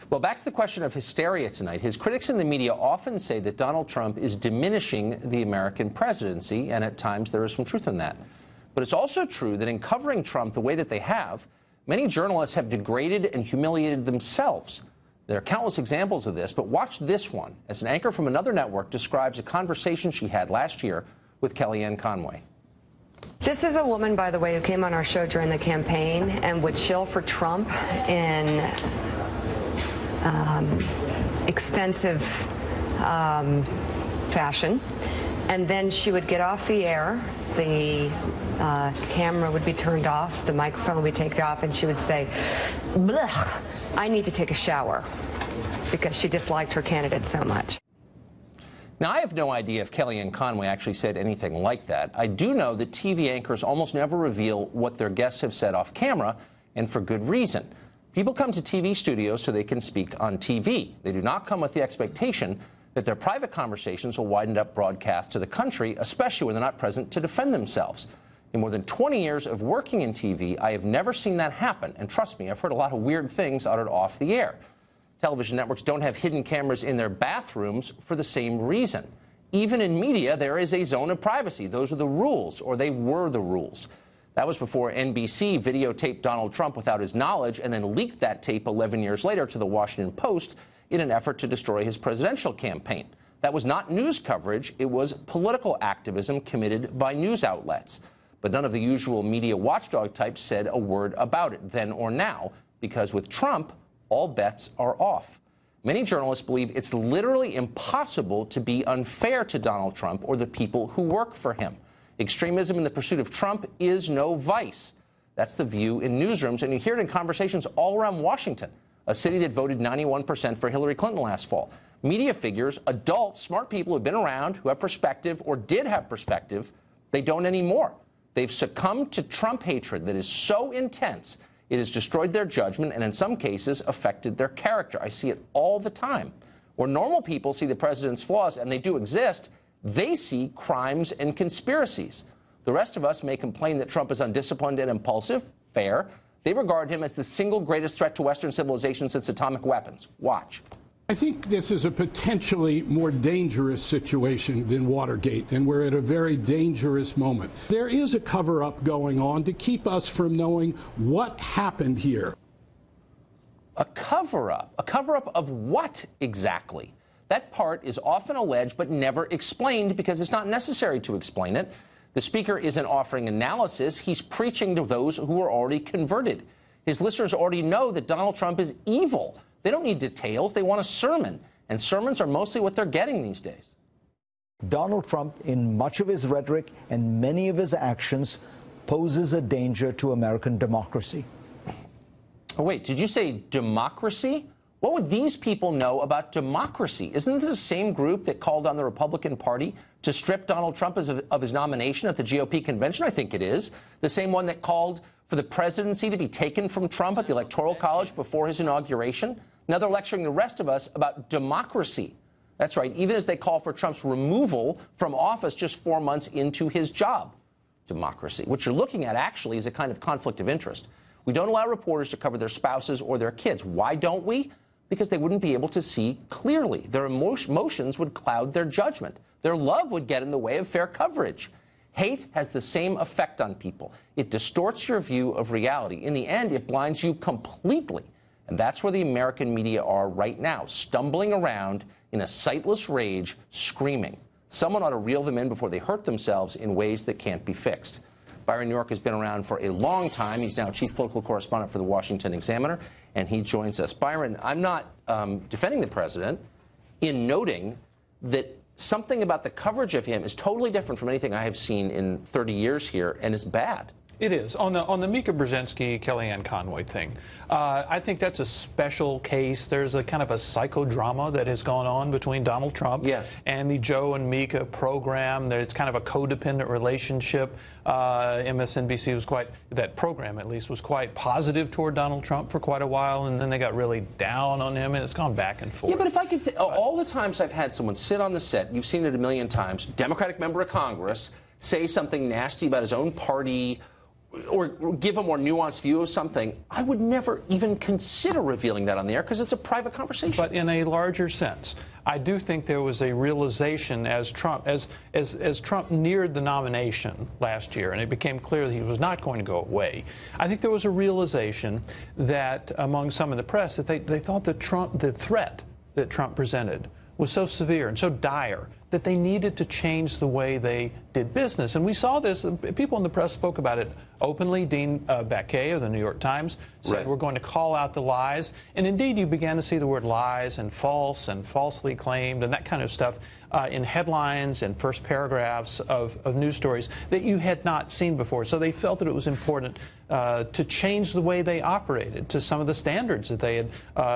Well, back to the question of hysteria tonight. His critics in the media often say that Donald Trump is diminishing the American presidency, and at times there is some truth in that. But it's also true that in covering Trump the way that they have, many journalists have degraded and humiliated themselves. There are countless examples of this, but watch this one as an anchor from another network describes a conversation she had last year with Kellyanne Conway. This is a woman, by the way, who came on our show during the campaign and would shill for Trump in extensive fashion. And then she would get off the air, the camera would be turned off, the microphone would be taken off, and she would say, "Blech, I need to take a shower," because she disliked her candidate so much. Now, I have no idea if Kellyanne Conway actually said anything like that. I do know that TV anchors almost never reveal what their guests have said off camera, and for good reason. People come to TV studios so they can speak on TV. They do not come with the expectation that their private conversations will wind up broadcast to the country, especially when they're not present to defend themselves. In more than 20 years of working in TV, I have never seen that happen. And trust me, I've heard a lot of weird things uttered off the air. Television networks don't have hidden cameras in their bathrooms for the same reason. Even in media, there is a zone of privacy. Those are the rules, or they were the rules. That was before NBC videotaped Donald Trump without his knowledge and then leaked that tape 11 years later to the Washington Post in an effort to destroy his presidential campaign. That was not news coverage. It was political activism committed by news outlets. But none of the usual media watchdog types said a word about it then or now, because with Trump, all bets are off. Many journalists believe it's literally impossible to be unfair to Donald Trump or the people who work for him. Extremism in the pursuit of Trump is no vice. That's the view in newsrooms, and you hear it in conversations all around Washington, a city that voted 91% for Hillary Clinton last fall. Media figures, adults, smart people who have been around, who have perspective or did have perspective, they don't anymore. They've succumbed to Trump hatred that is so intense, it has destroyed their judgment and in some cases affected their character. I see it all the time. Where normal people see the president's flaws, and they do exist, they see crimes and conspiracies. The rest of us may complain that Trump is undisciplined and impulsive. Fair. They regard him as the single greatest threat to Western civilization since atomic weapons. Watch. I think this is a potentially more dangerous situation than Watergate, and we're at a very dangerous moment. There is a cover-up going on to keep us from knowing what happened here. A cover-up? A cover-up of what exactly? That part is often alleged but never explained because it's not necessary to explain it. The speaker isn't offering analysis. He's preaching to those who are already converted. His listeners already know that Donald Trump is evil. They don't need details. They want a sermon. And sermons are mostly what they're getting these days. Donald Trump, in much of his rhetoric and many of his actions, poses a danger to American democracy. Oh, wait, did you say democracy? What would these people know about democracy? Isn't this the same group that called on the Republican Party to strip Donald Trump of his nomination at the GOP convention? I think it is. The same one that called for the presidency to be taken from Trump at the Electoral College before his inauguration? Now they're lecturing the rest of us about democracy. That's right, even as they call for Trump's removal from office just 4 months into his job. Democracy. What you're looking at actually is a kind of conflict of interest. We don't allow reporters to cover their spouses or their kids. Why don't we? Because they wouldn't be able to see clearly. Their emotions would cloud their judgment. Their love would get in the way of fair coverage. Hate has the same effect on people. It distorts your view of reality. In the end, it blinds you completely. And that's where the American media are right now, stumbling around in a sightless rage, screaming. Someone ought to reel them in before they hurt themselves in ways that can't be fixed. Byron York has been around for a long time. He's now chief political correspondent for the Washington Examiner, and he joins us. Byron, I'm not defending the president in noting that something about the coverage of him is totally different from anything I have seen in 30 years here, and it's bad. It is. On the Mika Brzezinski, Kellyanne Conway thing, I think that's a special case. There's a kind of a psychodrama that has gone on between Donald Trump and the Joe and Mika program. It's kind of a codependent relationship. MSNBC was that program at least, was quite positive toward Donald Trump for quite a while, and then they got really down on him, and it's gone back and forth. Yeah, but if I could, all the times I've had someone sit on the set, you've seen it a million times, Democratic member of Congress, say something nasty about his own party, or give a more nuanced view of something, I would never even consider revealing that on the air because it's a private conversation. But in a larger sense, I do think there was a realization as Trump neared the nomination last year, and it became clear that he was not going to go away. I think there was a realization that among some of the press that they thought that the threat that Trump presented was so severe and so dire that they needed to change the way they did business. And we saw this. People in the press spoke about it openly. Dean Baquet of the New York Times said, we're going to call out the lies. And indeed, you began to see the word lies and false and falsely claimed and that kind of stuff in headlines and first paragraphs of news stories that you had not seen before. So they felt that it was important to change the way they operated to some of the standards that they had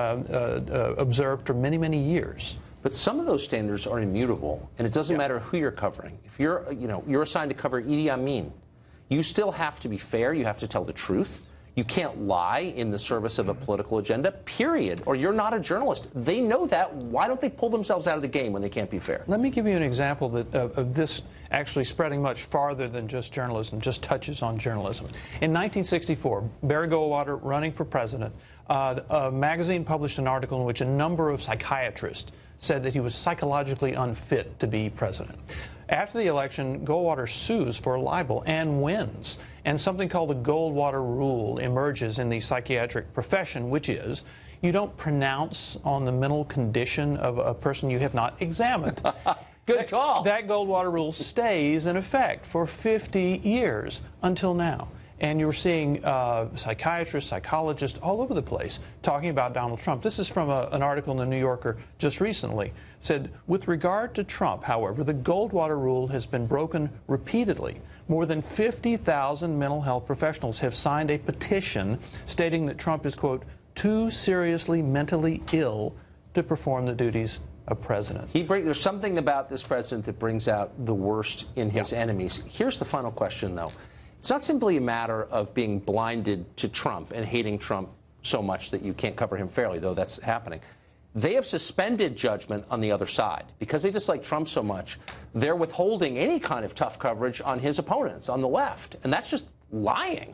observed for many, many years. But some of those standards are immutable, and it doesn't matter who you're covering. If you're assigned to cover Idi Amin, you still have to be fair. You have to tell the truth. You can't lie in the service of a political agenda, period, or you're not a journalist. They know that. Why don't they pull themselves out of the game when they can't be fair? Let me give you an example of this actually spreading much farther than just journalism, just touches on journalism. In 1964, Barry Goldwater running for president, a magazine published an article in which a number of psychiatrists said that he was psychologically unfit to be president. After the election, Goldwater sues for libel and wins. And something called the Goldwater Rule emerges in the psychiatric profession, which is you don't pronounce on the mental condition of a person you have not examined. Good call. That Goldwater Rule stays in effect for 50 years until now. And you're seeing psychiatrists, psychologists all over the place talking about Donald Trump. This is from an article in the New Yorker just recently. It said, with regard to Trump, however, the Goldwater Rule has been broken repeatedly. More than 50,000 mental health professionals have signed a petition stating that Trump is, quote, too seriously mentally ill to perform the duties of president. There's something about this president that brings out the worst in his enemies. Here's the final question, though. It's not simply a matter of being blinded to Trump and hating Trump so much that you can't cover him fairly, though that's happening. They have suspended judgment on the other side. Because they dislike Trump so much, they're withholding any kind of tough coverage on his opponents on the left. And that's just lying.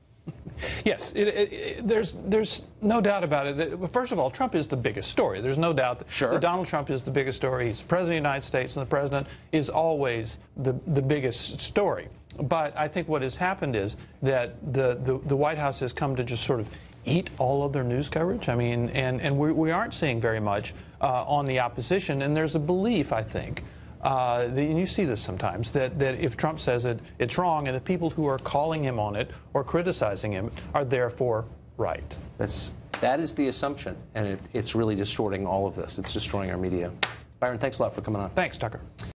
Yes, there's no doubt about it. First of all, Trump is the biggest story. There's no doubt that Donald Trump is the biggest story. He's the President of the United States, and the President is always the biggest story. But I think what has happened is that the White House has come to just sort of eat all of their news coverage. I mean, and we aren't seeing very much on the opposition. And there's a belief, I think, and you see this sometimes, that if Trump says it, it's wrong, and the people who are calling him on it or criticizing him are therefore right. That is the assumption, and it's really distorting all of this. It's destroying our media. Byron, thanks a lot for coming on. Thanks, Tucker.